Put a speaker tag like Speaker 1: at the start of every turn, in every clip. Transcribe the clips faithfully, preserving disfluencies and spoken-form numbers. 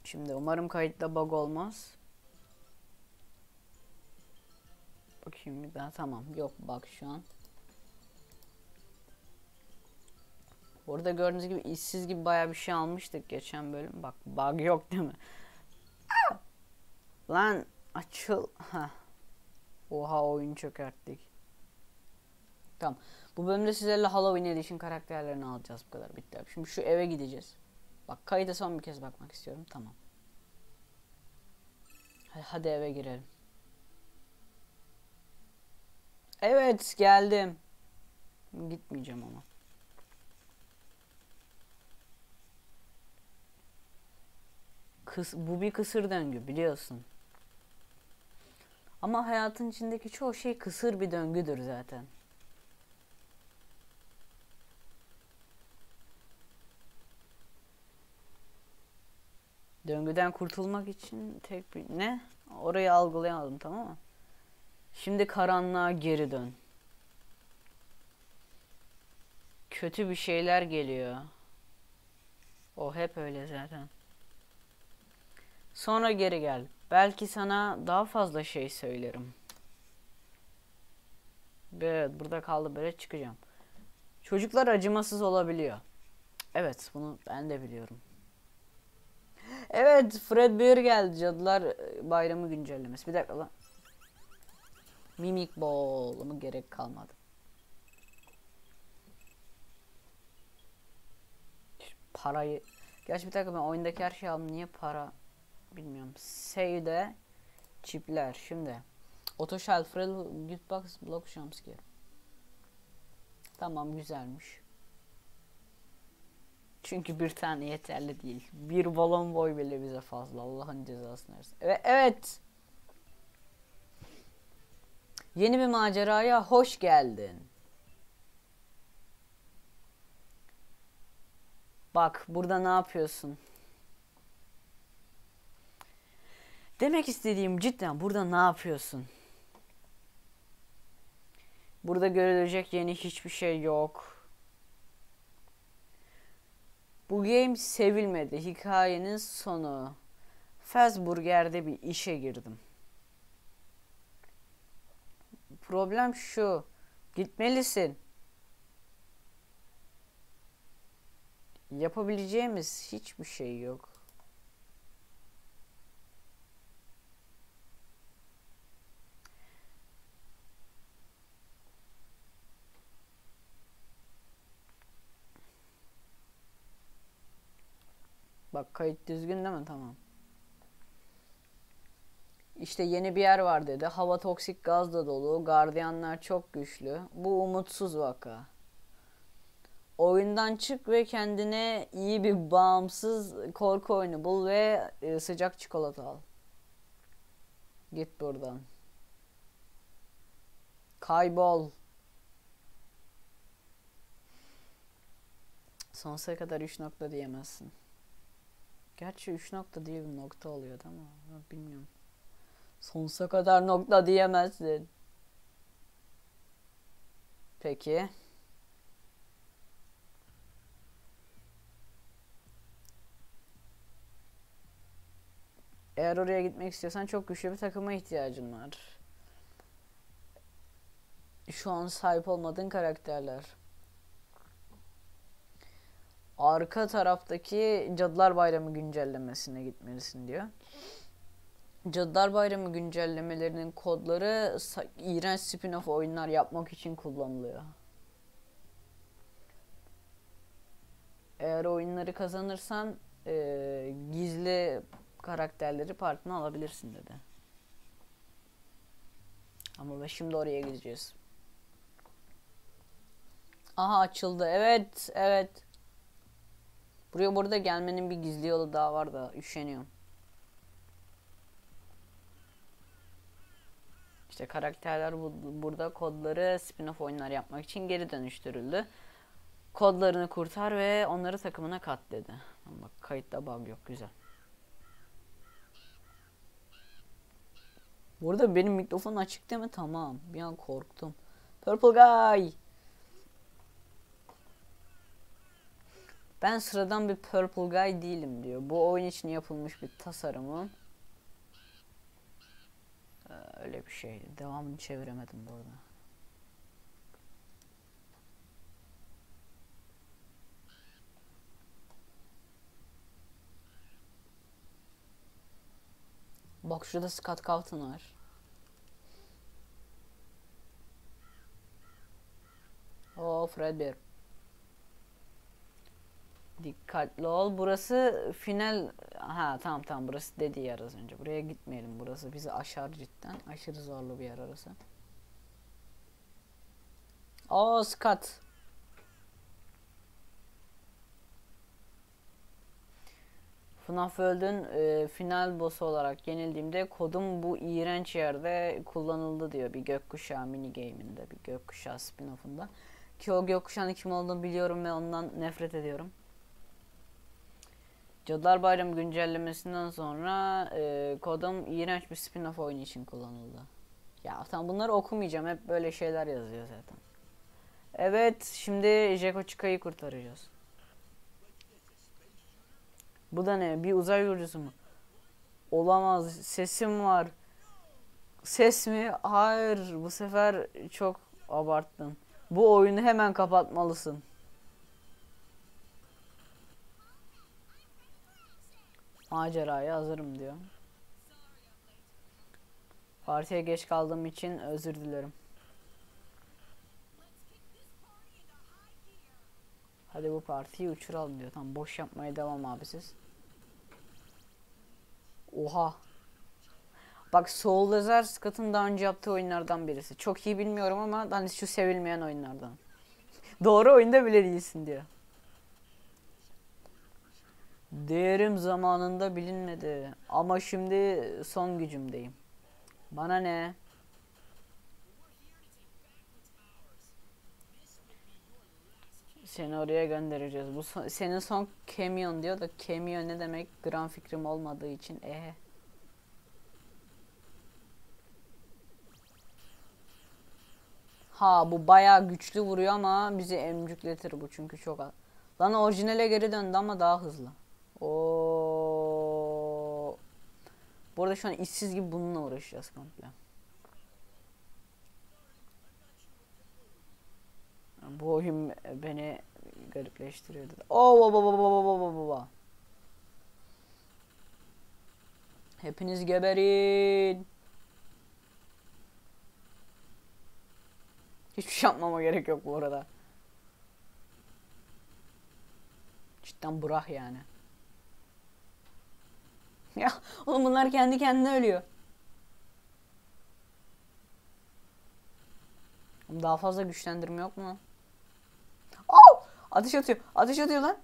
Speaker 1: Şimdi umarım kayıtta bug olmaz. Bakayım bir daha, tamam, yok bak şu an. Burada gördüğünüz gibi işsiz gibi bayağı bir şey almıştık geçen bölüm. Bak bug yok değil mi? Lan açıl. Heh. Oha, oyun çökerttik. Tamam. Bu bölümde sizlerle Halloween Edition karakterlerini alacağız, bu kadar, bitti. Şimdi şu eve gideceğiz. Bak kayıda son bir kez bakmak istiyorum, tamam. Hadi, hadi eve girelim. Evet, geldim. Gitmeyeceğim ama. Kıs, bu bir kısır döngü biliyorsun. Ama hayatın içindeki çoğu şey kısır bir döngüdür zaten. Döngüden kurtulmak için tek bir... Ne? Orayı algılayamadım, tamam mı? Şimdi karanlığa geri dön. Kötü bir şeyler geliyor. O hep öyle zaten. Sonra geri gel. Belki sana daha fazla şey söylerim. Evet, burada kaldı, böyle çıkacağım. Çocuklar acımasız olabiliyor. Evet, bunu ben de biliyorum. Evet, Fredbear geldi. Cadılar Bayramı güncellemesi. Bir dakika lan. Mimic Ball ama gerek kalmadı. Parayı... Gerçi bir dakika, ben oyundaki her şeyi aldım. Niye para... Bilmiyorum. Save'de çipler. Şimdi. Auto Shell, Frill, Giftbox, Block, Jumpscare. Tamam, güzelmiş. Çünkü bir tane yeterli değil. Bir balon boy bile bize fazla. Allah'ın cezasını versin. Evet, evet. Yeni bir maceraya hoş geldin. Bak burada ne yapıyorsun? Demek istediğim, cidden burada ne yapıyorsun? Burada görülecek yeni hiçbir şey yok. Bu game sevilmedi. Hikayenin sonu. Fazburger'de bir işe girdim. Problem şu. Gitmelisin. Yapabileceğimiz hiçbir şey yok. Bak kayıt düzgün değil mi? Tamam. İşte yeni bir yer var dedi. Hava toksik gazla dolu. Gardiyanlar çok güçlü. Bu umutsuz vaka. Oyundan çık ve kendine iyi bir bağımsız korku oyunu bul ve e, sıcak çikolata al. Git buradan. Kaybol. Sonsuza kadar üç nokta diyemezsin. Gerçi üç nokta değil, bir nokta oluyor ama bilmiyorum. Sonsuza kadar nokta diyemezsin. Peki. Eğer oraya gitmek istiyorsan çok güçlü bir takıma ihtiyacın var. Şu an sahip olmadığın karakterler. Arka taraftaki Cadılar Bayramı güncellemesine gitmelisin diyor. Cadılar Bayramı güncellemelerinin kodları iğrenç spin-off oyunlar yapmak için kullanılıyor. Eğer oyunları kazanırsan e, gizli karakterleri partine alabilirsin dedi. Ama şimdi oraya gideceğiz. Aha, açıldı. Evet, evet. Buraya burada gelmenin bir gizli yolu daha var da üşeniyorum. İşte karakterler bu, burada kodları spin-off oyunlar yapmak için geri dönüştürüldü. Kodlarını kurtar ve onları takımına kat dedi. Bak kayıtta bug yok, güzel. Burada benim mikrofon açık değil mi? Tamam. Bir an korktum. Purple Guy. Ben sıradan bir purple guy değilim diyor. Bu oyun için yapılmış bir tasarımın. Ee, öyle bir şeydi. Devamını çeviremedim burada. Bak şurada Scott Cawthon var. Oo, Fredbear. Dikkatli ol. Burası final. Ha tamam tamam, burası dediği yer az önce. Buraya gitmeyelim. Burası bizi aşar cidden. Aşırı zorlu bir yer orası. Oo, Scott. F NAF World'ün e, final boss'u olarak yenildiğimde kodum bu iğrenç yerde kullanıldı diyor. Bir gökkuşağı mini game'inde, bir gökkuşağı spin-off'unda. Ki o gökkuşağının kim olduğunu biliyorum ve ondan nefret ediyorum. Cadılar Bayramı güncellemesinden sonra e, kodum iğrenç bir spin-off oyunu için kullanıldı. Ya tamam, bunları okumayacağım. Hep böyle şeyler yazıyor zaten. Evet, şimdi Jeko Chika'yı kurtaracağız. Bu da ne? Bir uzay yolcusu mu? Olamaz. Sesim var. Ses mi? Hayır. Bu sefer çok abarttın. Bu oyunu hemen kapatmalısın. Maceraya hazırım diyor. Partiye geç kaldığım için özür dilerim. Hadi bu partiyi uçuralım diyor. Tamam, boş yapmaya devam abi siz. Oha. Bak, Soul Laser Scott'ın daha önce yaptığı oyunlardan birisi. Çok iyi bilmiyorum ama hani şu sevilmeyen oyunlardan. Doğru oyunda bile değilsin diyor. Değerim zamanında bilinmedi. Ama şimdi son gücümdeyim. Bana ne? Seni oraya göndereceğiz. Bu son, senin son cameo diyor da cameo ne demek? Gram fikrim olmadığı için ehe. Ha, bu bayağı güçlü vuruyor ama bizi emcükletir bu çünkü çok az. Lan orijinale geri döndü ama daha hızlı. Oo. Bu arada şu an işsiz gibi bununla uğraşacağız komple. Bu oyun beni garipleştiriyordu. Oo baba baba baba baba baba. Hepiniz geberin. Hiçbir şey yapmama gerek yok bu arada. Cidden bırak yani. Ya oğlum, bunlar kendi kendine ölüyor. Daha fazla güçlendirme yok mu? Oh! Ateş atıyor. Ateş atıyor lan.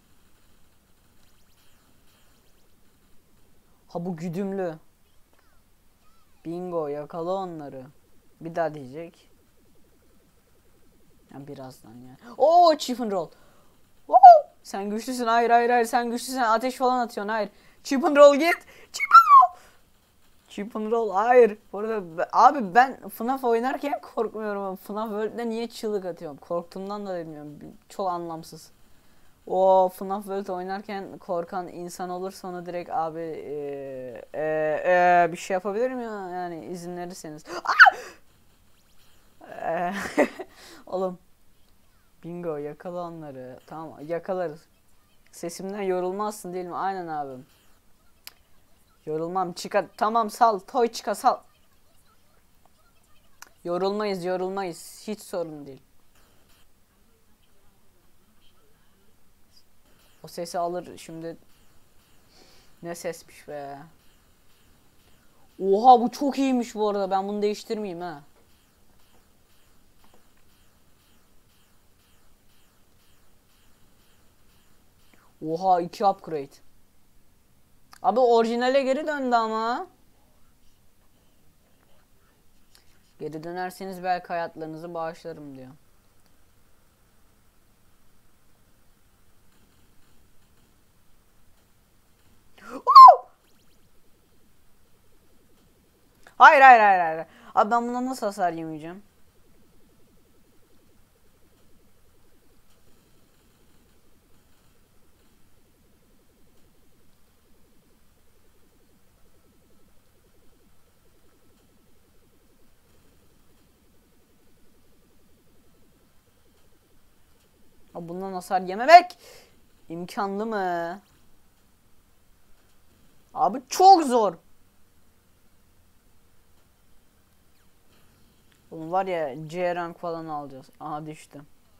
Speaker 1: Ha, bu güdümlü. Bingo, yakala onları. Bir daha diyecek. Ya birazdan ya. Oo, chip and roll. Oo! Sen güçlüsün. Hayır hayır hayır, sen güçlüsün. Ateş falan atıyorsun. Hayır. Chip and roll git. Chip and roll. Chip and roll. Hayır. Bu arada abi, ben F NAF oynarken korkmuyorum. F NAF World'de niye çığlık atıyorum? Korktuğumdan da bilmiyorum. Çok anlamsız. O F NAF World oynarken korkan insan olursa onu direkt abi ee, ee, ee, bir şey yapabilir mi ya? Yani izin verirseniz. Oğlum. Bingo, yakala onları. Tamam, yakalarız. Sesimden yorulmazsın değil mi? Aynen abim. Yorulmam. Çıka. Tamam, sal. Toy çıka sal. Yorulmayız yorulmayız. Hiç sorun değil. O sesi alır şimdi. Ne sesmiş be. Oha, bu çok iyiymiş bu arada. Ben bunu değiştirmeyeyim ha. Oha, iki upgrade. Abi orijinale geri döndü ama. Geri dönerseniz belki hayatlarınızı bağışlarım diyor. Hayır hayır hayır hayır. Abi ben buna nasıl hasar yemeyeceğim? Bundan hasar yememek imkanlı mı? Abi çok zor. Bunun var ya C rank falan alacağız. Aha düştü.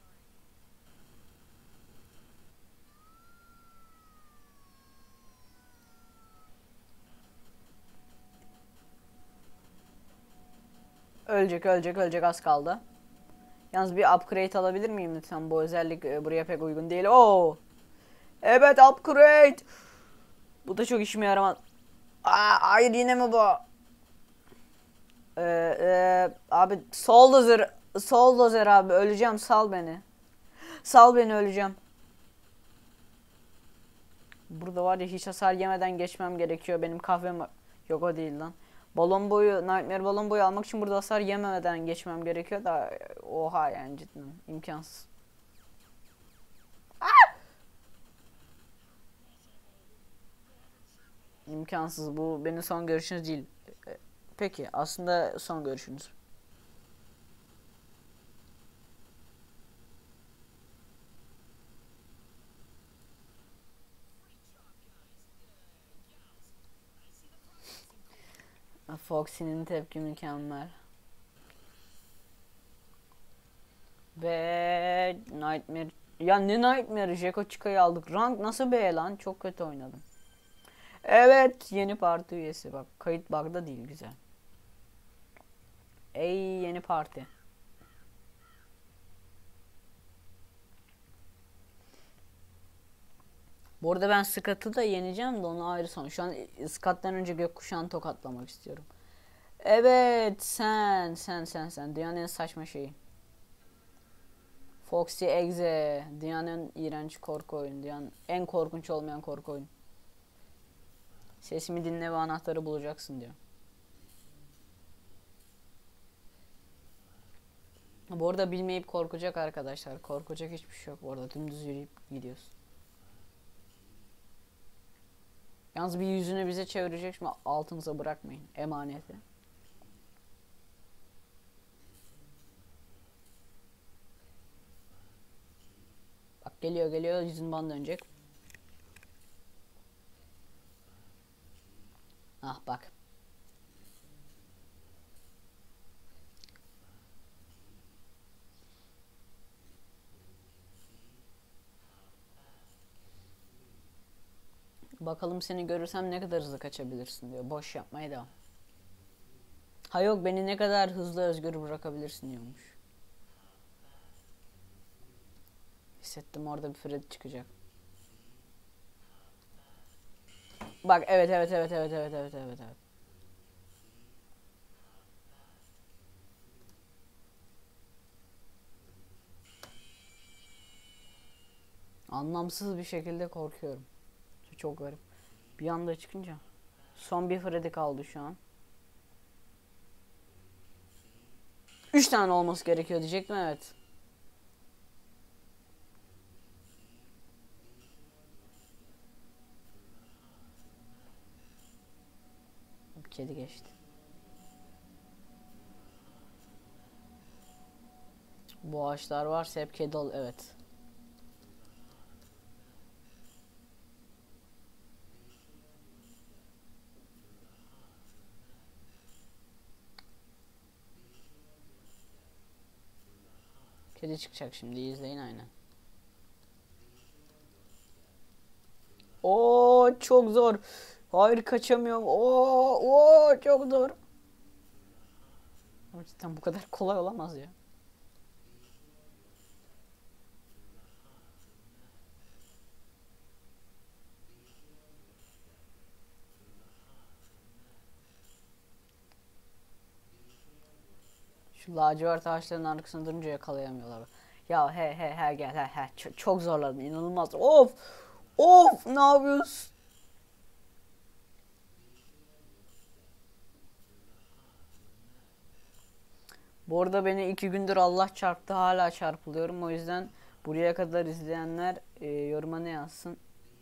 Speaker 1: Ölecek ölecek ölecek az kaldı. Yalnız bir upgrade alabilir miyim lütfen? Bu özellik e, buraya pek uygun değil. Oo. Evet upgrade. Bu da çok işime yaramaz. Aa, hayır yine mi bu? Ee, e, abi sol dozer. Sol dozer abi öleceğim sal beni. Sal beni öleceğim. Burada var ya hiç hasar yemeden geçmem gerekiyor. Benim kahvem yok o değil lan. Balon boyu, Nightmare balon boyu almak için burada hasar yememeden geçmem gerekiyor da oha yani cidden imkansız. İmkansız bu benim son görüşünüz değil. Peki aslında son görüşünüz. Foxy'nin tepki mükemmel. Ve Nightmare. Ya ne Nightmare? Jeko Chika'yı aldık. Rank nasıl be lan? Çok kötü oynadım. Evet yeni parti üyesi bak. Kayıt bug'da değil güzel. Ey yeni parti. Bu arada ben Scott'ı da yeneceğim de onu ayrı son. Şu an Scott'tan önce gökkuşağını tokatlamak istiyorum. Evet sen sen sen sen dünyanın en saçma şeyi. Foxy Exe dünyanın en iğrenç korku oyunu. Dünyanın en korkunç olmayan korku oyunu. Sesimi dinle ve anahtarı bulacaksın diyor. Bu arada bilmeyip korkacak arkadaşlar. Korkacak hiçbir şey yok. Bu arada dümdüz yürüyüp gidiyoruz. Yalnız bir yüzünü bize çevirecek mi altınıza bırakmayın. Emaneti. Bak geliyor geliyor yüzün bana dönecek. Ah bak. Bakalım seni görürsem ne kadar hızlı kaçabilirsin diyor. Boş yapmaya devam. Ha yok beni ne kadar hızlı özgür bırakabilirsin diyormuş. Hissettim orada bir Fred çıkacak. Bak evet evet evet evet evet evet evet evet. Anlamsız bir şekilde korkuyorum. Çok garip. Bir anda çıkınca. Son bir Freddy kaldı şu an. Üç tane olması gerekiyor diyecektim evet. Kedi geçti. Bu ağaçlar varsa hep kedi ol evet. Kedi çıkacak şimdi izleyin aynen. Oo çok zor. Hayır kaçamıyorum. Oo, oo çok zor. Ama cidden bu kadar kolay olamaz ya. Şu lacivert ağaçların arkasında durunca yakalayamıyorlar. Ya he he he gel he he çok, çok zorladım inanılmaz. Of of ne yapıyorsun? Bu arada beni iki gündür Allah çarptı hala çarpılıyorum o yüzden buraya kadar izleyenler e, yoruma ne yazsın?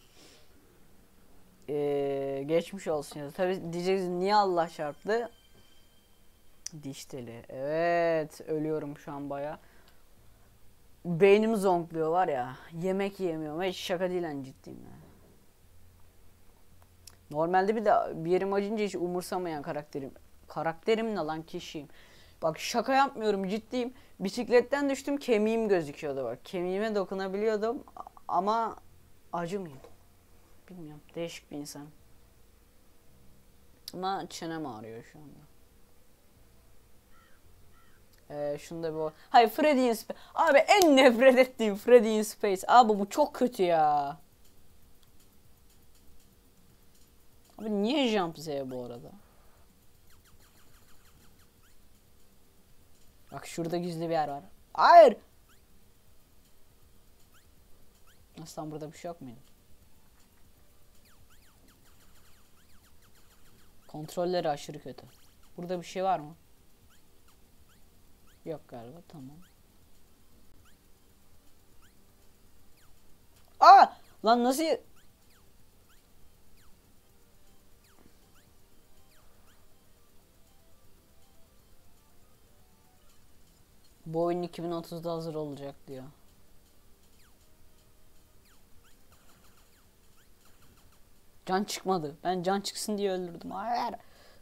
Speaker 1: E, geçmiş olsun ya. Tabi diyeceksiniz niye Allah çarptı? Diş teli. Evet ölüyorum şu an baya. Beynim zonkluyor var ya. Yemek yiyemiyorum. Hiç şaka değil hani, ciddiyim ya. Normalde bir de bir yerim acınca hiç umursamayan karakterim. Karakterim ne lan, kişiyim. Bak şaka yapmıyorum, ciddiyim. Bisikletten düştüm, kemiğim gözüküyordu bak. Kemiğime dokunabiliyordum ama acımıyor. Bilmiyorum, değişik bir insan. Ama çenem ağrıyor şu anda. Ee, şunda bu. Hayır, Freddy in Space. Abi en nefret ettiğim Freddy in Space. Abi bu çok kötü ya. Abi niye jump Z bu arada? Bak şurada gizli bir yer var. Hayır. Aslan burada bir şey yok muydu? Kontrolleri aşırı kötü. Burada bir şey var mı? Yok galiba, tamam. Aa! Lan nasıl... Bu oyun iki bin otuzda hazır olacak diyor. Can çıkmadı. Ben can çıksın diye öldürdüm. Hayır.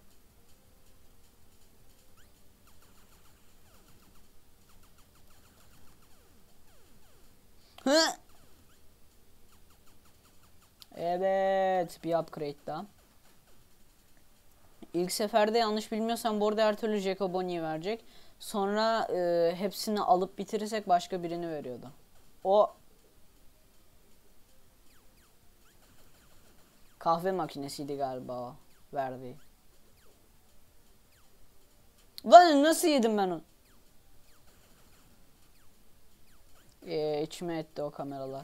Speaker 1: Hı. Evet, bir upgrade daha. İlk seferde yanlış bilmiyorsam bu arada her türlü Jacob Bonnie'yi verecek. Sonra e, hepsini alıp bitirirsek başka birini veriyordu. O kahve makinesiydi galiba o verdiği. Lan nasıl yedim ben onu? Ee, içime etti o kameralar.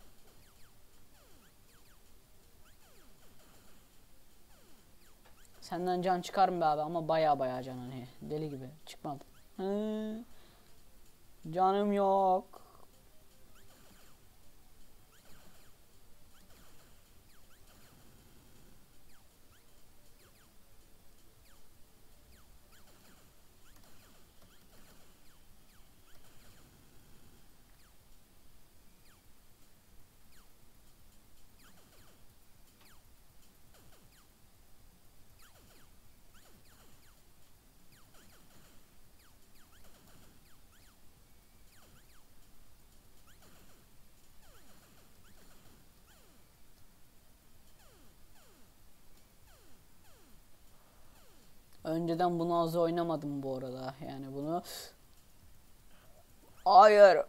Speaker 1: Senden can çıkar mı be abi, ama baya baya can, hani deli gibi çıkmadı. Hı. Canım yok. Önceden bunu az oynamadım bu arada. Yani bunu... Hayır.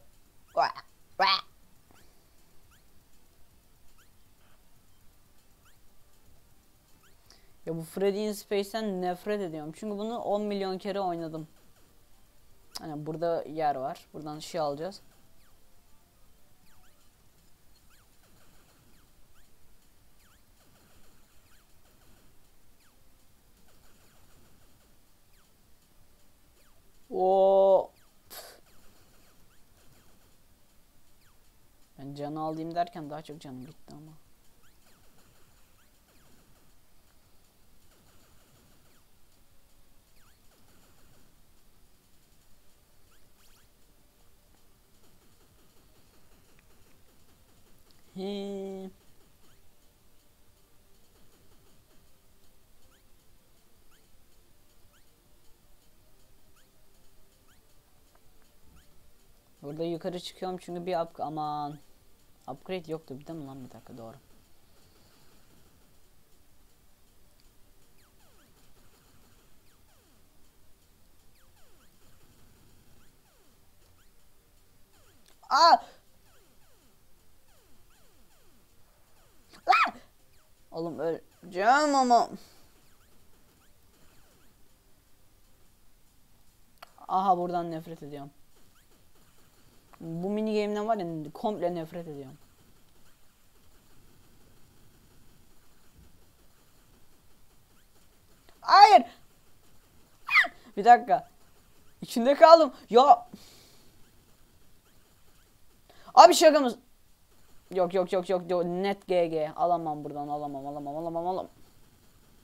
Speaker 1: Ya bu Freddy in Space'ten nefret ediyorum. Çünkü bunu on milyon kere oynadım. Hani burada yer var. Buradan şey alacağız. O ben canı alayım derken daha çok canım gitti ama. He. Burada yukarı çıkıyorum çünkü bir up aman upgrade yoktu bir de mi lan, bir dakika, doğru. Aa! Aa! Oğlum öleceğim ama. Aha, buradan nefret ediyorum. Bu mini game'den var ya, komple nefret ediyorum. Hayır. Bir dakika. İçinde kaldım. Ya. Abi şakamız. Yok yok yok yok yok, net G G. Alamam buradan, alamam alamam alamam alamam.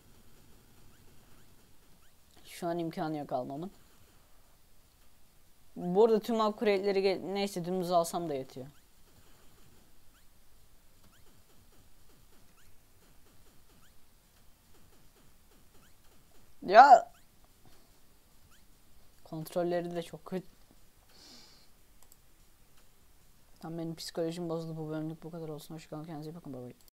Speaker 1: Şu an imkanı yok almamın. Bu arada tüm upgrade'leri ge- neyse dümdüz alsam da yetiyor. Ya kontrolleri de çok kötü. Tam benim psikolojim bozuldu, bu bölümlük bu kadar olsun. Hoşçakalın, kendinize iyi bakın, bye bye.